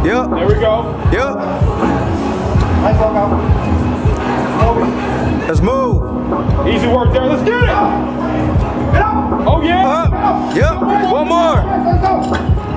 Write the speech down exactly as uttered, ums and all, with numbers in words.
Yep. There we go. Yep. Nice walkout. Let's move. Easy work there. Let's get it. Get up. Oh, yeah. Up. Yep. One more. Let's go.